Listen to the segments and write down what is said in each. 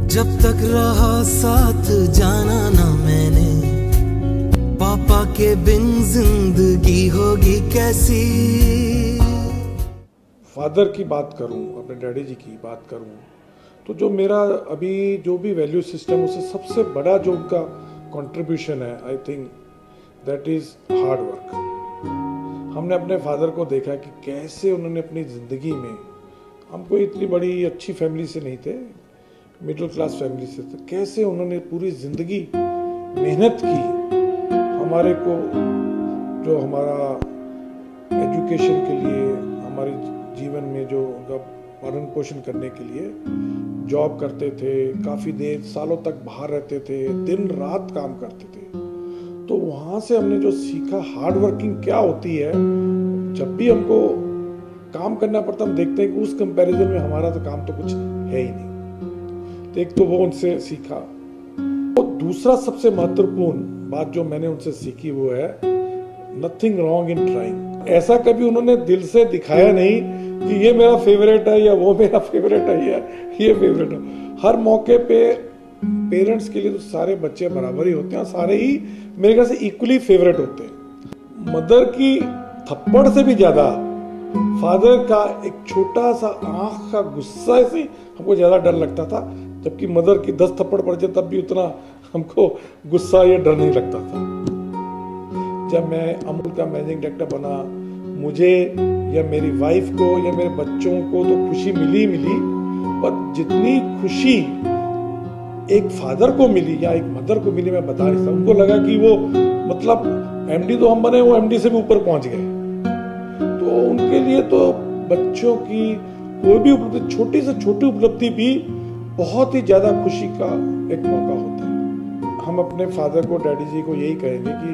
जब तक रहा साथ जाना ना मैंने, पापा के बिन जिंदगी होगी कैसी। फादर की बात करूं, अपने डैडी जी की बात करूं, तो जो मेरा अभी जो भी वैल्यू सिस्टम, उससे सबसे बड़ा जो उनका कंट्रीब्यूशन है, I think that is hard work. हमने अपने फादर को देखा कि कैसे उन्होंने अपनी ज़िंदगी में, हम कोई इतनी बड़ी अच्छी फैमिली से नहीं थे, मिडिल क्लास फैमिली से थे, कैसे उन्होंने पूरी ज़िंदगी मेहनत की हमारे को, जो हमारा एजुकेशन के लिए, हमारे जीवन में जो उनका पालन पोषण करने के लिए जॉब करते थे, काफ़ी देर सालों तक बाहर रहते थे, दिन रात काम करते थे। तो वहाँ से हमने जो सीखा हार्ड वर्किंग क्या होती है, जब भी हमको काम करना पड़ता हम देखते हैं कि उस कंपैरिजन में हमारा तो काम तो कुछ है ही नहीं। तो एक तो वो उनसे सीखा। और दूसरा सबसे महत्वपूर्ण बात जो मैंने उनसे सीखी वो है नथिंग रॉन्ग इन ट्राइंग। ऐसा कभी उन्होंने दिल से दिखाया नहीं कि ये मेरा फेवरेट है या वो मेरा फेवरेट है या ये फेवरेट है। हर मौके पे पेरेंट्स के लिए तो सारे बच्चे बराबर ही होते हैं, सारे ही मेरे ख्याल से इक्वली फेवरेट होते हैं। मदर की थप्पड़ से भी ज्यादा फादर का एक छोटा सा आंख का गुस्सा से हमको ज्यादा डर लगता था, जबकि मदर की 10 थप्पड़ पड़ जाए तब भी उतना हमको गुस्सा या डर नहीं लगता था। जब मैं अमूल का मैनेजिंग डायरेक्टर बना, मुझे या मेरी वाइफ को या मेरे बच्चों को तो खुशी मिली, पर जितनी खुशी एक फादर को मिली या एक मदर को मिली मैं बता नहीं सकता। उनको लगा कि वो मतलब एमडी तो हम बने, वो एमडी से भी ऊपर पहुंच गए। तो उनके लिए तो बच्चों की कोई भी उपलब्धि, छोटी से छोटी उपलब्धि भी बहुत ही ज्यादा खुशी का एक मौका होता है। हम अपने फादर को, डैडी जी को यही कहेंगे कि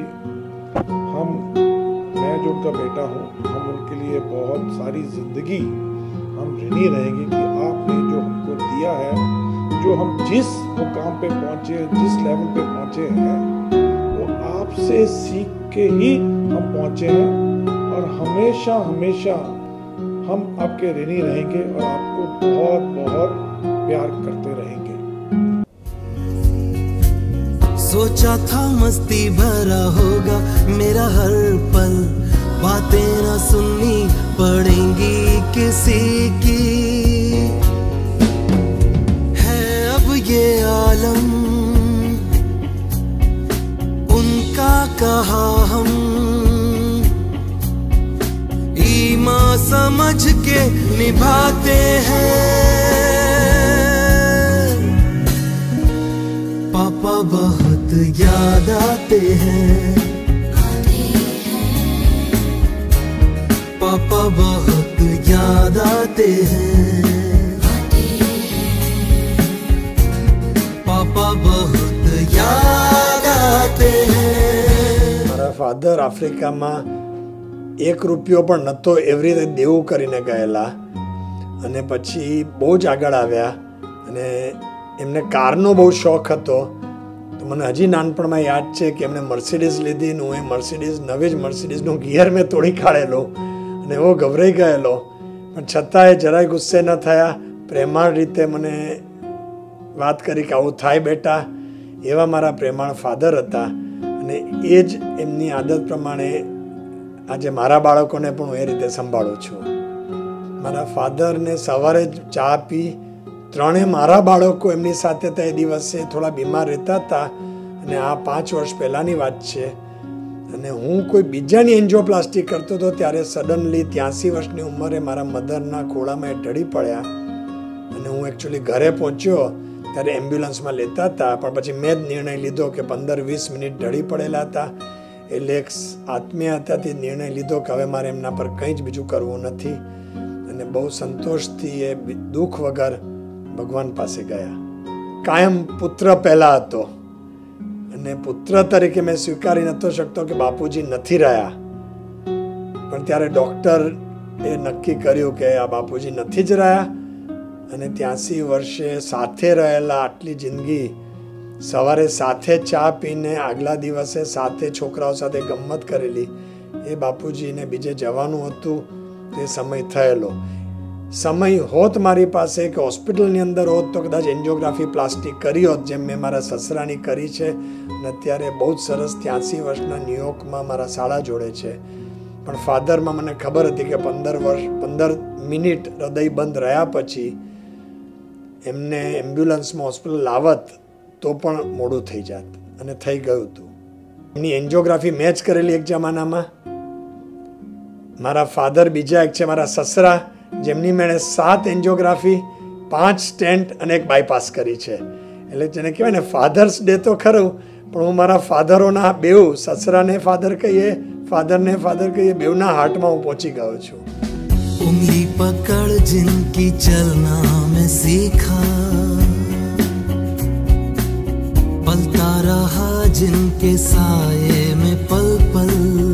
मैं जो उनका बेटा हूँ, हम उनके लिए बहुत सारी जिंदगी हम ऋणी रहेंगे कि आपने जो हमको दिया है, जो हम जिस मुकाम पे पहुंचे, जिस लेवल पे पहुंचे हैं, वो आपसे सीख के ही हम पहुंचे हैं और हमेशा हमेशा हम आपके ऋणी रहेंगे और आपको बहुत बहुत प्यार करते रहेंगे। सोचा था मस्ती भरा होगा मेरा हर पल, बातें ना सुननी पड़ेंगी किसी की। है अब ये आलम उनका कहा हम ईमान समझ के निभाते हैं। पापा बहुत याद आते हैं, पापा बहुत याद आते हैं, पापा बहुत याद आते हैं। મારા ફાધર આફ્રિકામાં 1 રૂપિયો પણ નહોતો એવી રીતે દેવું કરીને ગયેલા અને પછી બહુ જ આગળ આવ્યા અને એમને કારનો બહુ શોખ હતો। તો મને હજી નાનપણમાં યાદ છે કે એમને મર્સિડીઝ લીધી ને હું એ મર્સિડીઝ, નવી જ મર્સિડીઝનું ગિયર મેં તોડી કાઢેલો અને એવો ગભરાઈ ગયેલો, પણ છતાંય જરાય ગુસ્સે ન થયા, પ્રેમાળ રીતે મને વાત કરી કે આવું થાય બેટા। એવા મારા પ્રેમાળ ફાધર હતા અને એ જ એમની આદત પ્રમાણે આજે મારા બાળકોને પણ હું એ રીતે સંભાળું છું। મારા ફાધરને સવારે ચા પી, ત્રણે મારા બાળકો એમની સાથે હતા। એ દિવસે થોડા બીમાર રહેતા હતા અને આ 5 વર્ષ પહેલાંની વાત છે અને હું કોઈ બીજાની એન્જિયોપ્લાસ્ટી કરતો હતો ત્યારે સડનલી 83 વર્ષની ઉંમરે મારા મધરના ખોળામાં એ ઢળી પડ્યા અને હું એકચ્યુઅલી ઘરે પહોંચ્યો ત્યારે એમ્બ્યુલન્સમાં લેતા હતા, પણ પછી મેં જ નિર્ણય લીધો કે 15-20 મિનિટ ઢળી પડેલા હતા એટલે એક આત્મીય હતા તે નિર્ણય લીધો કે હવે મારે એમના પર કંઈ જ બીજું કરવું નથી અને બહુ સંતોષથી એ દુઃખ વગર ભગવાન પાસે ગયા। કાયમ પુત્ર પહેલા હતો અને પુત્ર તરીકે મેં સ્વીકારી નહોતો શકતો કે બાપુજી નથી રહ્યા, પણ ત્યારે ડૉક્ટર એ નક્કી કર્યું કે આ બાપુજી નથી જ રહ્યા અને 83 વર્ષે સાથે રહેલા આટલી જિંદગી, સવારે સાથે ચા પીને આગલા દિવસે સાથે છોકરાઓ સાથે ગમ્મત કરેલી, એ બાપુજીને બીજે જવાનું હતું તે સમય થયેલો। સમય હોત મારી પાસે કે હોસ્પિટલની અંદર હોત તો કદાચ એન્જિયોગ્રાફી પ્લાસ્ટિક કરી હોત, જેમ મેં મારા સસરાની કરી છે. અને અત્યારે બહુ જ સરસ 83 વર્ષના ન્યુયોર્કમાં મારા શાળા જોડે છે. પણ ફાધરમાં મને ખબર હતી કે 15 મિનિટ હૃદય બંધ રહ્યા પછી એમને એમ્બ્યુલન્સમાં હોસ્પિટલ લાવત તો પણ મોડું થઈ જાત, અને થઈ ગયું હતું. એમની એન્જિયોગ્રાફી મેં જ કરેલી એક જમાનામાં. મારા ફાધર બીજા એક છે મારા સસરા, જેમની મેં 7 એન્જિયોગ્રાફી, 5 સ્ટેન્ટ અને એક બાયપાસ કરી છે. એટલે જેને કહેવાય ને ફાધર્સ ડે તો ખરું, પણ હું મારા ફાધરોના બેઉ, સસરાને ફાધર કહીએ, ફાધરને ફાધર કહીએ, બેઉના હાર્ટમાં હું પહોંચી ગયો છું. उंगली पकड़ जिनकी चलना मैं सीखा, पलता रहा जिनके साये में पल पल,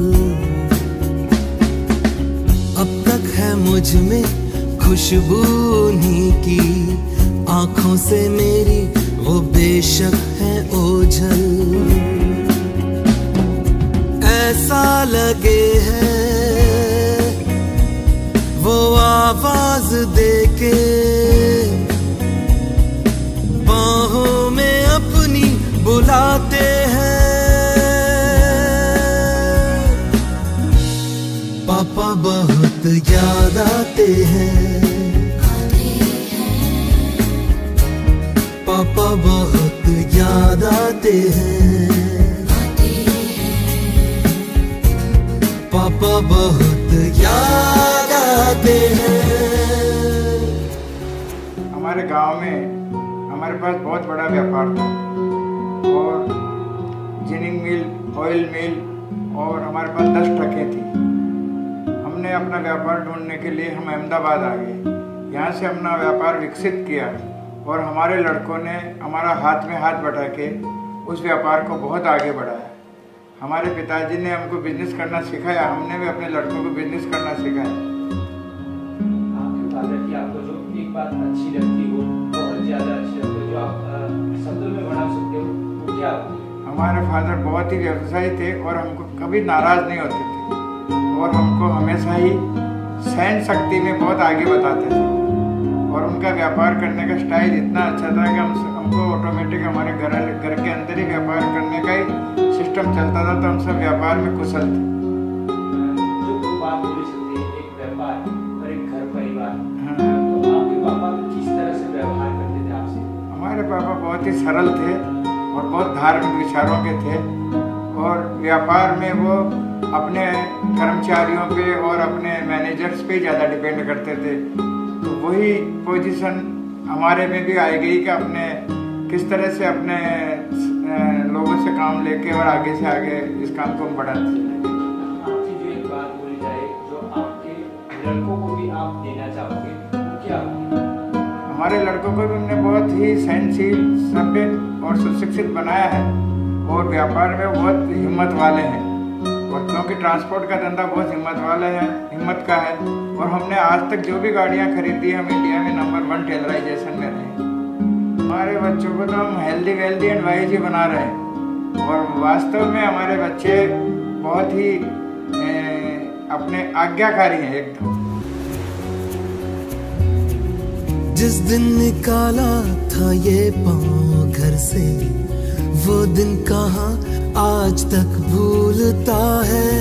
अब तक है मुझ में खुशबू उन्हीं की, आंखों से मेरी वो बेशक है ओझल, ऐसा लगे है वो आवाज देके बाहों में अपनी बुलाते हैं. पापा बहुत याद आते हैं, पापा बहुत याद आते हैं, पापा बहुत याद आते हैं. हमारे गांव में हमारे पास बहुत बड़ा व्यापार था और जिनिंग मिल, ऑयल मिल और हमारे पास 10 ट्रकें थी. हमने अपना व्यापार ढूंढने के लिए हम अहमदाबाद आ गए. यहाँ से अपना व्यापार विकसित किया और हमारे लड़कों ने हमारा हाथ में हाथ बटा के उस व्यापार को बहुत आगे बढ़ाया. हमारे पिताजी ने हमको बिजनेस करना सिखाया, हमने भी अपने लड़कों को बिजनेस करना सिखाया. आपके फादर की आपको जो एक बात अच्छी लगती हो, बहुत ज़्यादा अच्छी लगती हो, जो आप शब्दों में बना सकते हो, वो क्या? हमारे फादर बहुत ही व्यवसायी थे और हमको कभी नाराज़ नहीं होते थे और हमको हमेशा ही सहन शक्ति में बहुत आगे बताते थे. और उनका व्यापार करने का स्टाइल इतना अच्छा था कि हमको ऑटोमेटिक हमारे घर के अंदर ही व्यापार करने का ही सिस्टम चलता था, तो हम सब व्यापार में कुशल थे. जो बात बोली सकती है एक व्यापार और एक घर परिवार, तो आपके पापा किस तरह से व्यवहार करते थे आपसे? हमारे पापा बहुत ही सरल थे और बहुत धार्मिक विचारों के थे और व्यापार में वो अपने कर्मचारियों पे और अपने मैनेजर्स पे ज़्यादा डिपेंड करते थे. तो वही पोजीशन हमारे में भी आई गई कि अपने किस तरह से अपने लोगों से काम लेके और आगे से आगे इस काम को हम बढ़ाते हैं. आपकी जो एक बात बोली जाए जो आपके लड़कों को भी आप देना चाहोगे, वो क्या? हमारे लड़कों को भी हमने बहुत ही सहनशील, सभ्य और सुशिक्षित बनाया है और व्यापार में बहुत हिम्मत वाले हैं. और क्योंकि ट्रांसपोर्ट का धंधा बहुत हिम्मत का है और हमने आज तक जो भी गाड़ियाँ खरीदी हम इंडिया में नंबर 1 टेलराइजेशन में रहे. हमारे बच्चों को तो हम हेल्दी वेल्दी एंड वाइज ही बना रहे हैं और वास्तव में हमारे बच्चे बहुत ही अपने आज्ञाकारी हैं एकदम. जिस दिन निकाला था ये पाँव घर से, वो दिन कहाँ आज तक भूलता है.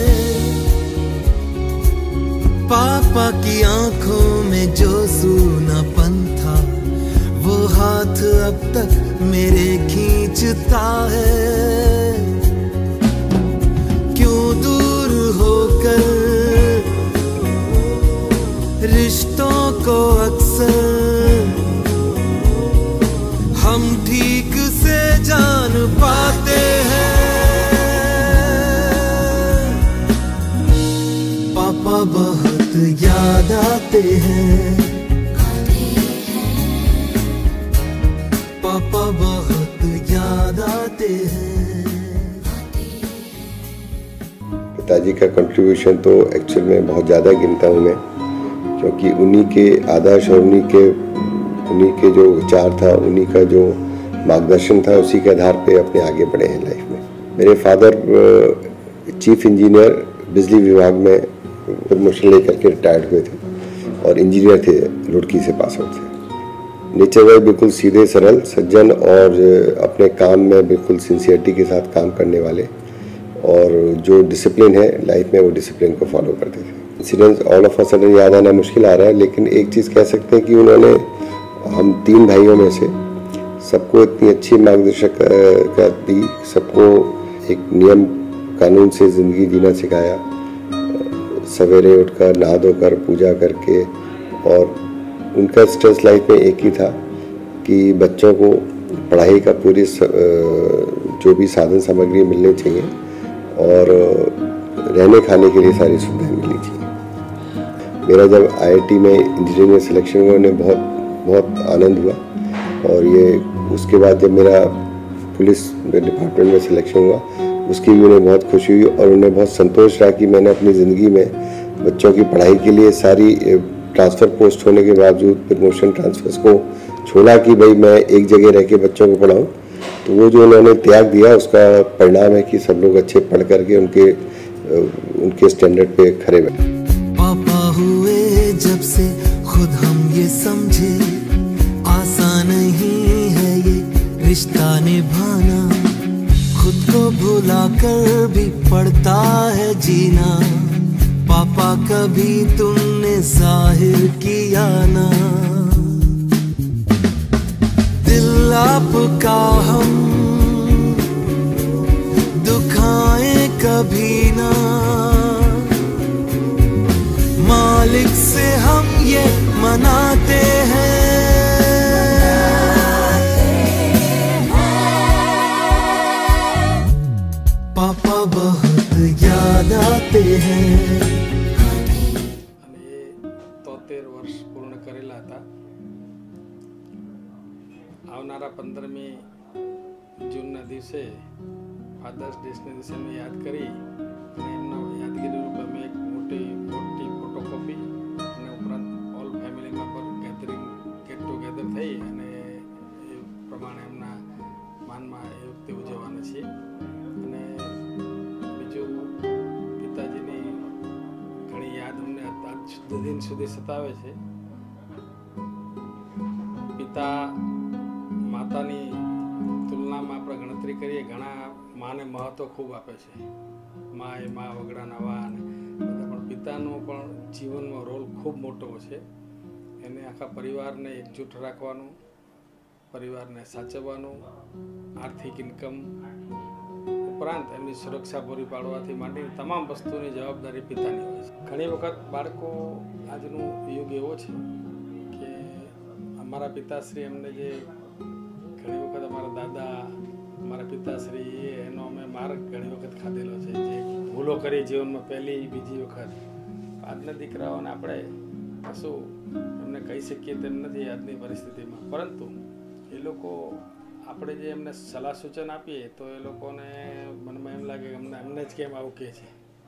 पापा की आंखों में जो सूनापन था, वो हाथ अब तक मेरे खींचता है. क्यों दूर होकर रिश्तों को अक्सर हम ठीक से जान पाते हैं. पापा बहुत याद आते हैं, पापा बहुत याद आते हैं. पिताजी का कंट्रीब्यूशन तो एक्चुअल में बहुत ज़्यादा गिनता हूँ मैं, क्योंकि उन्हीं के आदर्श और उन्हीं के जो विचार था, उन्हीं का जो मार्गदर्शन था, उसी के आधार पे अपने आगे बढ़े हैं लाइफ में. मेरे फादर चीफ इंजीनियर बिजली विभाग में प्रमोशन लेकर के रिटायर्ड हुए थे और इंजीनियर थे, रुड़की से पास आउट थे। नेचर वाइज बिल्कुल सीधे सरल सज्जन और अपने काम में बिल्कुल सिंसियरिटी के साथ काम करने वाले, और जो डिसिप्लिन है लाइफ में वो डिसिप्लिन को फॉलो करते थे। Incidents all of a sudden याद आना मुश्किल आ रहा है, लेकिन एक चीज़ कह सकते हैं कि उन्होंने हम 3 भाइयों में से सबको इतनी अच्छी मार्गदर्शक दी, सबको एक नियम कानून से ज़िंदगी जीना सिखाया, सवेरे उठकर नहा धोकर पूजा करके। और उनका स्ट्रेस लाइफ में एक ही था कि बच्चों को पढ़ाई का पूरी जो भी साधन सामग्री मिलनी चाहिए और रहने खाने के लिए सारी सुविधाएं मिलनी चाहिए। मेरा जब IIT में इंजीनियरिंग में सिलेक्शन हुआ, उन्हें बहुत आनंद हुआ, और ये उसके बाद जब मेरा पुलिस डिपार्टमेंट में सिलेक्शन हुआ उसकी भी उन्हें बहुत खुशी हुई, और उन्हें बहुत संतोष रहा कि मैंने अपनी ज़िंदगी में बच्चों की पढ़ाई के लिए सारी ट्रांसफ़र पोस्ट होने के बावजूद प्रमोशन ट्रांसफर्स को छोड़ा कि भाई मैं एक जगह रह के बच्चों को पढ़ाऊँ। तो वो जो उन्होंने त्याग दिया उसका परिणाम है कि सब लोग अच्छे पढ़ करके उनके स्टैंडर्ड पे खड़े बैठे। पापा हुए जब से खुद हम ये समझे आसान नहीं है ये रिश्ता निभाना, खुद को भुला कर भी पड़ता है जीना। पापा कभी तुमने जाहिर किया ना, दिल आपका हम दुखाएं कभी ना, मालिक से हम ये मनाते हैं। पापा बहुत याद आते हैं। 73 વર્ષ પૂર્ણ કરેલા હતા. આવનારા 15મી જૂનના દિવસે ફાધર્સ ડેના દિવસે અમે યાદ કરી અને એમના યાદગીરી રૂપે અમે એક મોટી ફોટોકોપી અને ઉપરાંત all family member get together થઈ અને એ પ્રમાણે એમના માનમાં એ વખતે ઉજવવાના છીએ. અને બીજું પિતાજીની ઘણી યાદ અમને આજ દિન સુધી સતાવે છે. પિતા માતાની તુલનામાં આપણે ગણતરી કરીએ, ઘણા માને મહત્ત્વ ખૂબ આપે છે. મા એ મા વગડા નવા અને બધા, પણ પિતાનો પણ જીવનમાં રોલ ખૂબ મોટો છે. એને આખા પરિવારને એકજૂટ રાખવાનું, પરિવારને સાચવવાનું, આર્થિક ઇન્કમ ઉપરાંત એમની સુરક્ષા પૂરી પાડવાથી માંડીને તમામ વસ્તુની જવાબદારી પિતાની હોય છે. ઘણી વખત બાળકો, આજનો યુગ એવો છે કે અમારા પિતાશ્રી એમને જે ઘણી વખત અમારા દાદા, અમારા પિતાશ્રી એનો અમે માર્ગ ઘણી વખત ખાધેલો છે, જે ભૂલો કરી જીવનમાં પહેલી બીજી વખત. આજના દીકરાઓને આપણે કશું એમને કહી શકીએ તેમ નથી આજની પરિસ્થિતિમાં, પરંતુ એ લોકો આપણે જે એમને સલાહ સૂચન આપીએ તો એ લોકોને મનમાં એમ લાગે કે એમને જ કેમ આવું કહે છે.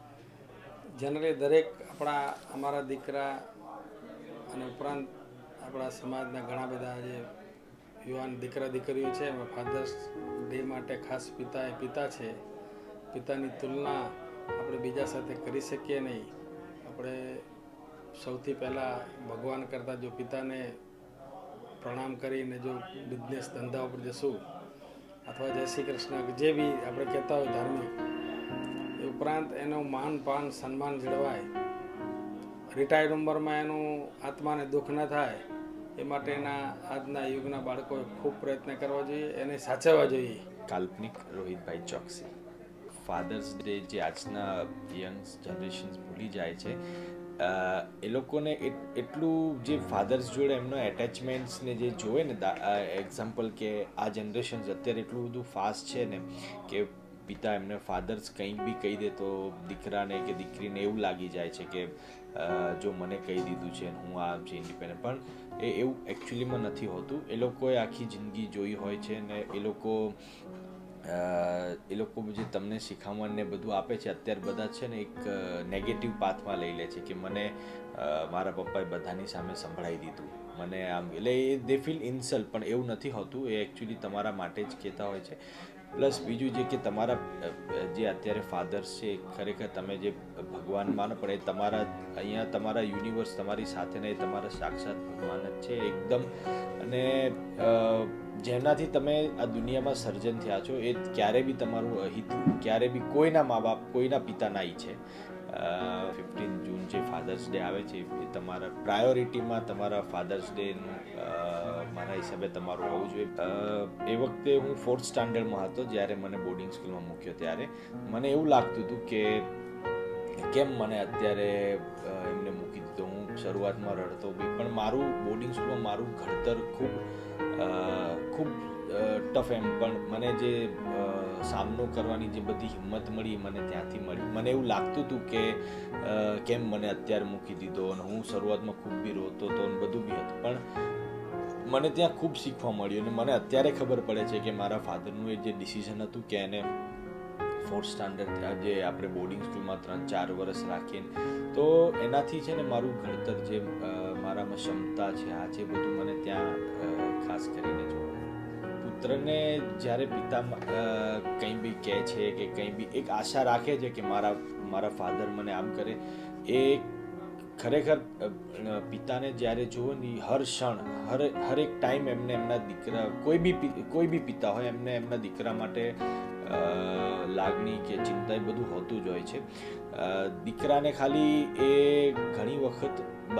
જનરલી દરેક અમારા દીકરા અને ઉપરાંત આપણા સમાજના ઘણા બધા જે યુવાન દીકરા દીકરીઓ છે એમાં ફાધર્સ ડે માટે ખાસ પિતા એ પિતા છે. પિતાની તુલના આપણે બીજા સાથે કરી શકીએ નહીં. આપણે સૌથી પહેલાં ભગવાન કરતાં જો પિતાને પ્રણામ કરીને જો બિઝનેસ ધંધા ઉપર જશું અથવા જય શ્રી કૃષ્ણ જે બી આપણે કહેતા હોય ધાર્મિક, એ ઉપરાંત એનું માન પાન સન્માન જળવાય, રિટાયર્ડ ઉંમરમાં એનું આત્માને દુઃખ ન થાય એ માટેના આજના યુગના બાળકોએ ખૂબ પ્રયત્ન કરવા જોઈએ, એને સાચવવા જોઈએ. કાલ્પનિક રોહિતભાઈ ચોકસી, ફાધર્સ ડે જે આજના યંગ જનરેશન ભૂલી જાય છે, એ લોકોને એટલું જે ફાધર્સ જોડે એમનો એટેચમેન્ટ્સને જે જોવે ને, એક્ઝામ્પલ કે આ જનરેશન અત્યારે એટલું બધું ફાસ્ટ છે ને કે પિતા એમને ફાધર્સ કંઈક બી કહી દે તો દીકરાને કે દીકરીને એવું લાગી જાય છે કે જો મને કહી દીધું છે હું આ છે ઇન્ડિપેન્ડન્ટ, પણ એવું એકચ્યુઅલીમાં નથી હોતું. એ લોકોએ આખી જિંદગી જોઈ હોય છે ને એ લોકો જે તમને શીખામણ ને બધું આપે છે અત્યારે બધા છે ને એક નેગેટિવ પાથમાં લઈ લે છે કે મને મારા પપ્પાએ બધાની સામે સંભળાવી દીધું મને આમ એટલે એ દે ફીલ ઇન્સલ્ટ, પણ એવું નથી હોતું, એ એકચ્યુઅલી તમારા માટે જ કહેતા હોય છે. પ્લસ બીજું જે કે તમારા જે અત્યારે ફાધર્સ છે ખરેખર તમે જે ભગવાન માનો, પણ એ તમારા અહીંયા તમારા યુનિવર્સ તમારી સાથે ને એ તમારા સાક્ષાત ભગવાન જ છે એકદમ. અને જેનાથી તમે આ દુનિયામાં સર્જન થયા છો એ ક્યારે બી તમારું હિત ક્યારે બી કોઈના મા બાપ કોઈના પિતા ના ઈચ્છે. 15 જૂન જે ફાધર્સ ડે આવે છે એ તમારા પ્રાયોરિટીમાં તમારા ફાધર્સ ડેનું મારા હિસાબે તમારું હોવું જોઈએ. એ વખતે હું 4th સ્ટાન્ડર્ડમાં હતો જ્યારે મને બોર્ડિંગ સ્કૂલમાં મૂક્યો, ત્યારે મને એવું લાગતું હતું કે કેમ મને અત્યારે એમને મૂકી દીધો. હું શરૂઆતમાં રડતો બી, પણ મારું બોર્ડિંગ સ્કૂલમાં મારું ઘડતર ખૂબ ટફ એમ, પણ મને જે સામનો કરવાની જે બધી હિંમત મળી મને ત્યાંથી મળી. મને એવું લાગતું હતું કે કેમ મને અત્યારે મૂકી દીધો, અને હું શરૂઆતમાં ખૂબ બી રોતો હતો અને બધું બી હતું, પણ મને ત્યાં ખૂબ શીખવા મળ્યું. અને મને અત્યારે ખબર પડે છે કે મારા ફાધરનું એ જે ડિસિઝન હતું કે એને 4th સ્ટાન્ડર્ડ જે આપણે બોર્ડિંગ સ્કૂલમાં 3-4 વર્ષ રાખીએ, તો એનાથી છે ને મારું ઘડતર જે મારામાં ક્ષમતા છે આ છે બધું મને ત્યાં ખાસ કરીને જોયું. પુત્રને જ્યારે પિતા કંઈ બી કહે છે કે કંઈ બી એક આશા રાખે છે કે મારા ફાધર મને આમ કરે, એ ખરેખર પિતાને જ્યારે જુઓ ને હર ક્ષણ હરેક ટાઈમ એમને એમના દીકરા કોઈ બી પિતા હોય એમને એમના દીકરા માટે લાગણી કે ચિંતા એ બધું હોતું જ હોય છે. દીકરાને ખાલી એ ઘણી વખત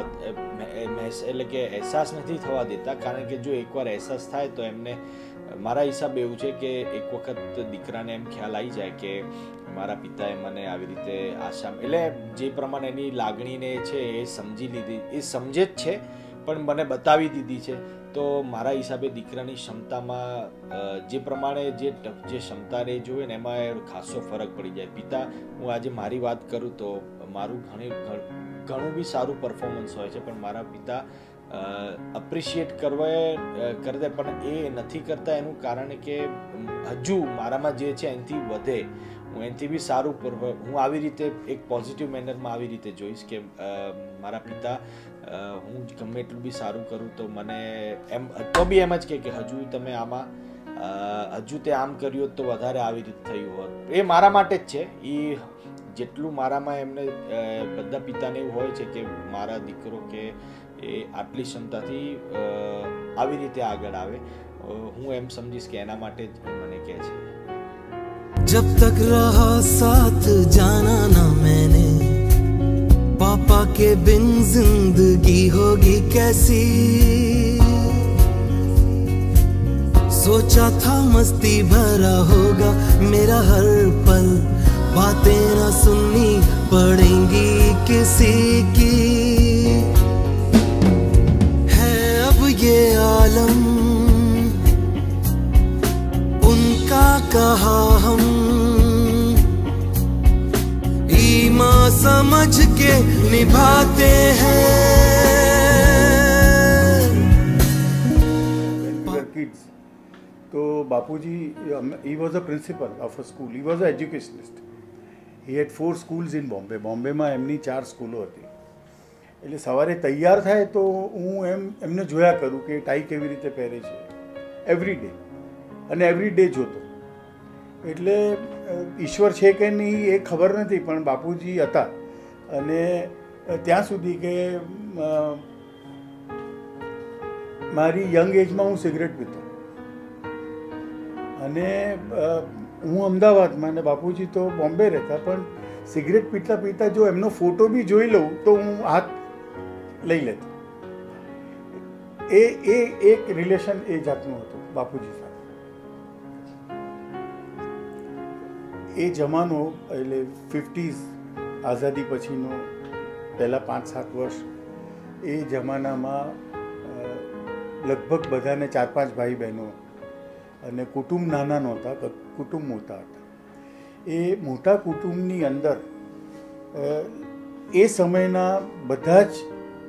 એટલે કે અહેસાસ નથી થવા દેતા, કારણ કે જો એકવાર અહેસાસ થાય તો એમને મારા હિસાબે એવું છે કે એક વખત દીકરાને એમ ખ્યાલ આવી જાય કે મારા પિતાએ મને આવી રીતે આશા, એટલે જે પ્રમાણે એની લાગણીને છે એ સમજી લીધી, એ સમજે જ છે પણ મને બતાવી દીધી છે. તો મારા હિસાબે દીકરાની ક્ષમતામાં જે પ્રમાણે જે ક્ષમતા રહે જોઈએ ને એમાં ખાસો ફરક પડી જાય. પિતા, હું આજે મારી વાત કરું તો મારું ઘણું બી સારું પરફોર્મન્સ હોય છે, પણ મારા પિતા અપ્રિશિએટ કરી દે, પણ એ નથી કરતા. એનું કારણ કે હજુ મારામાં જે છે એનાથી વધે, હું એનાથી બી સારું હું આવી રીતે એક પોઝિટિવ મેનરમાં આવી રીતે જોઈશ કે મારા પિતા હું ગમે એટલું બી સારું કરું તો મને એમ તો બી એમ જ કે હજુ તમે આમાં હજુ તે આમ કર્યું હોત તો વધારે આવી રીતે થયું હોત. એ મારા માટે જ છે. એ જેટલું મારામાં એમને બધા પિતાને એવું હોય છે કે મારા દીકરો કે એ આટલી ક્ષમતાથી આવી રીતે આગળ આવે. હું એમ સમજીશ કે એના માટે જ મને કહે છે. जब तक रहा साथ जाना ना मैंने, पापा के बिन जिंदगी होगी कैसी. सोचा था मस्ती भरा होगा मेरा हर पल, बातें ना सुननी पड़ेंगी किसी की. है अब ये आलम उनका कहा हम, ईमान समझ के निभाते हैं. Kids. तो बापूजी, he was a principal of a school. He was an educationist. He had 4 schools in Bombay. બોમ્બેમાં એમની 4 સ્કૂલો હતી. એટલે સવારે તૈયાર થાય તો હું એમને જોયા કરું કે ટાઈ કેવી રીતે પહેરે છે એવરી ડે, અને એવરી ડે જોતો. એટલે ઈશ્વર છે કે નહીં એ ખબર નથી, પણ બાપુજી હતા. અને ત્યાં સુધી કે મારી યંગ એજમાં હું સિગરેટ પીતો, અને હું અમદાવાદમાં ને બાપુજી તો બોમ્બે રહેતા, પણ સિગરેટ પીતા પીતા જો એમનો ફોટો બી જોઈ લઉં તો હું હાથ લઈ લેતો. એ એક રિલેશન એ જાતનું હતું બાપુજી સાથે. એ જમાનો એટલે 50s આઝાદી પછીનો પહેલાં 5-7 વર્ષ, એ જમાનામાં લગભગ બધાને 4-5 ભાઈ બહેનો, અને કુટુંબ નાના નહોતા, કુટુંબ મોટા હતા. એ મોટા કુટુંબની અંદર એ સમયના બધા જ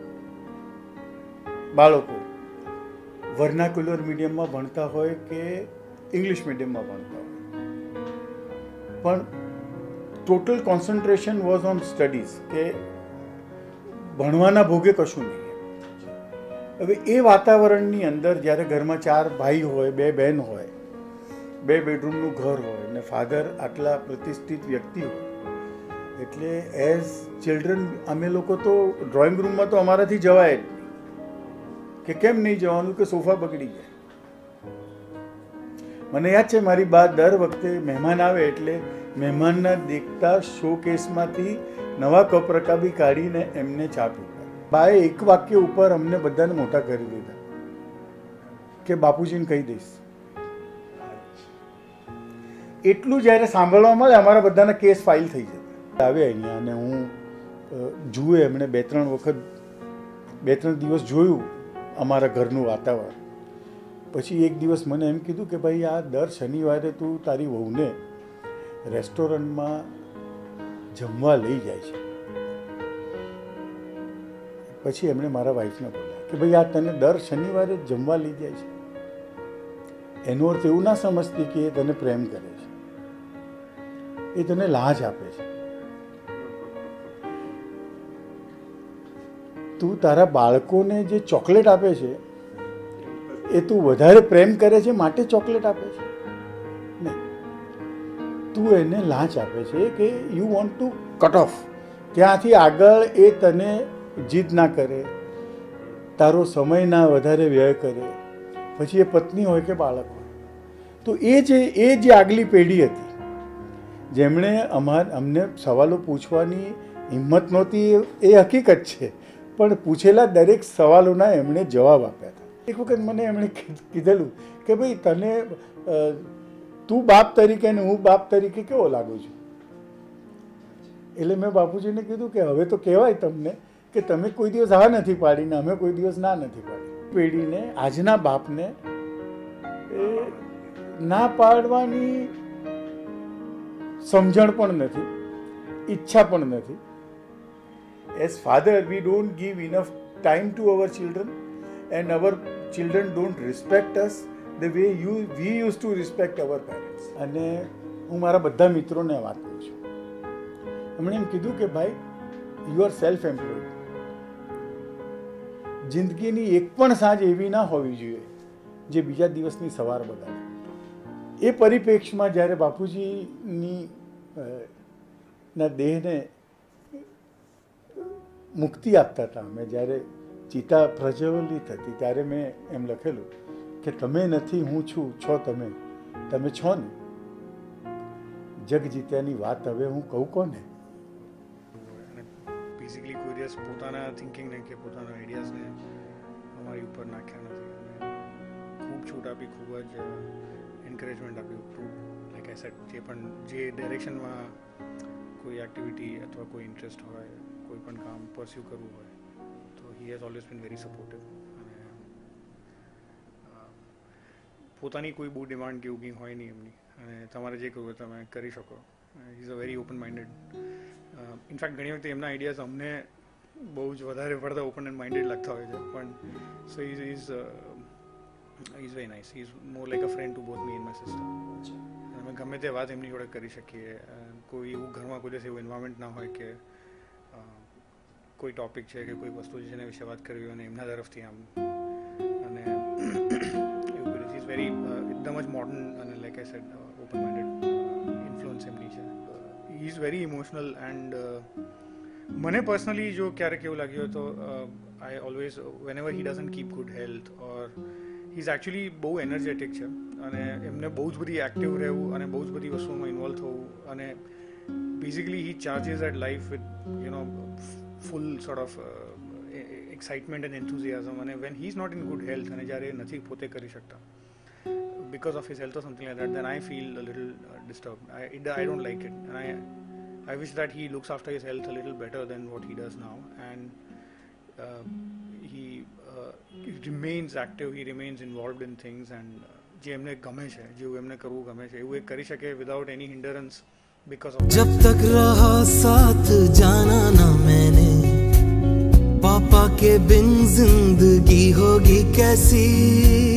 બાળકો વર્નાક્યુલર મીડિયમમાં ભણતા હોય કે ઇંગ્લિશ મીડિયમમાં ભણતા હોય, પણ total concentration was on studies, કે ભણવાના ભોગે કશું નહીં. હવે એ વાતાવરણની અંદર જ્યારે ઘરમાં 4 ભાઈ હોય, 2 બહેન હોય, 2 બેડરૂમનું ઘર હોય ને ફાધર આટલા પ્રતિષ્ઠિત વ્યક્તિ હોય, એટલે એઝ ચિલ્ડ્રન અમે લોકો તો ડ્રોઈંગ રૂમમાં તો અમારાથી જવાય જ નહીં કે કેમ નહીં જવાનું કે સોફા બગડી જાય. મને યાદ છે મારી બા દર વખતે મહેમાન આવે એટલે મહેમાનના દેખતા શોકેસમાંથી નવા કપ રકાબી કાઢીને એમને ચા પીતા. બાએ એક વાક્ય ઉપર અમને બધાને મોટા કરી દીધા કે બાપુજીને કહી દઈશ. એટલું જ્યારે સાંભળવા મળે અમારા બધાના કેસ ફાઇલ થઈ જતા. આવે અહીંયા અને હું જુએ એમણે 2-3 દિવસ જોયું અમારા ઘરનું વાતાવરણ. પછી એક દિવસ મને એમ કીધું કે ભાઈ આ દર શનિવારે તું તારી વહુને રેસ્ટોરન્ટમાં જમવા લઈ જાય છે. પછી એમણે મારા વાઈફને બોલ્યા કે ભાઈ આ તને દર શનિવારે જમવા લઈ જાય છે, એનો અર્થ એવું ના સમજતી કે એ તને પ્રેમ કરે છે, એ તને લાજ આપે છે. તું તારા બાળકોને જે ચોકલેટ આપે છે એ તું વધારે પ્રેમ કરે છે માટે ચોકલેટ આપે છે? નહીં, તું એને લાંચ આપે છે કે you want to cut off. ત્યાંથી આગળ એ તને જીદ ના કરે, તારો સમય ના વધારે વ્યય કરે, પછી એ પત્ની હોય કે બાળક હોય. તો એ જે આગલી પેઢી હતી જેમણે અમને સવાલો પૂછવાની હિંમત નહોતી, એ હકીકત છે, પણ પૂછેલા દરેક સવાલોના એમણે જવાબ આપ્યા હતા. એક વખત મને એમણે કીધેલું કે ભાઈ તને તું બાપ તરીકે ને હું બાપ તરીકે કેવો લાગુ છું? એટલે મેં બાપુજીને કીધું કે હવે તો કહેવાય તમને કે તમે કોઈ દિવસ હા નથી પાડી ને અમે કોઈ દિવસ ના નથી પાડી. પેઢીને આજના બાપને ના પાડવાની સમજણ પણ નથી, ઈચ્છા પણ નથી. As father we don't give enough time to our children and our children don't respect us the way we used to respect our parents. અને હું મારા બધા મિત્રોને વાત કરું છું. એમણે એમ કીધું કે ભાઈ યુ આર સેલ્ફ એમ્પ્લોયડ. જિંદગીની એક પણ સાંજ એવી ના હોવી જોઈએ જે બીજા દિવસની સવાર બગાડે. એ પરિપ્રેક્ષમાં જ્યારે બાપુજીની ના દેહને મુક્તિ આપતા હતા, અમે જ્યારે ચિતા પ્રજ્વલિત હતી ત્યારે મેં એમ લખેલું કે તમે નથી હું છું, છો તમે, તમે છો ને, જગ જીત્યાની વાત હવે હું કહું કોને. બેઝિકલી કોઈ દિવસ પોતાના થિંકિંગને કે પોતાના આઈડિયાઝને અમારી ઉપર નાખ્યા નથી. ખૂબ છૂટ આપી, ખૂબ જ એન્કરેજમેન્ટ આપ્યું. લાઈક આઈ સેડ, જે ડિરેક્શનમાં કોઈ એક્ટિવિટી અથવા કોઈ ઇન્ટરેસ્ટ હોય, કોઈ પણ કામ પરસ્યુ કરવું હોય, he has always been very supportive. અને પોતાની કોઈ બહુ ડિમાન્ડ કે એવું હોય નહીં એમની, અને તમારે જે કરવું હોય તમે કરી શકો. He is a very open minded. In fact ઘણી વખતે એમના આઈડિયાઝ અમને બહુ જ વધારે પડતા ઓપન એન્ડ માઇન્ડેડ લાગતા હોય છે, પણ so is very nice. He is more like a friend to both me and my sister. અમે ગમે તે વાત એમની જોડે કરી શકીએ. કોઈ એવું ઘરમાં કોઈ દિવસ એવું એન્વાયરમેન્ટ ના હોય કે કોઈ ટોપિક છે કે કોઈ વસ્તુ છે જેના વિશે વાત કરવી અને એમના તરફથી આમ, અને એવું બધું ઇઝ વેરી એકદમ જ મોડર્ન અને like I said open minded influence એમની છે. He is very emotional and મને પર્સનલી જો ક્યારેક એવું લાગ્યું તો I always whenever he doesn't keep good health or he is actually બહુ એનર્જેટિક છે અને એમને બહુ જ બધી એક્ટિવ રહેવું અને બહુ જ બધી વસ્તુઓમાં ઇન્વોલ્વ થવું, અને basically he charges at life with full sort of excitement and enthusiasm. And when he's not in good health and jare nathi pote kari shakta because of his health or something like that, then I feel a little disturbed. I don't like it, and I wish that he looks after his health a little better than what he does now, and he remains active, he remains involved in things, and je emne game che, je emne karvu game che, evu ek kari shake without any hindrance because of जब तक रहा साथ जाना ना मैंने, पापा के बिन जिंदगी होगी कैसी.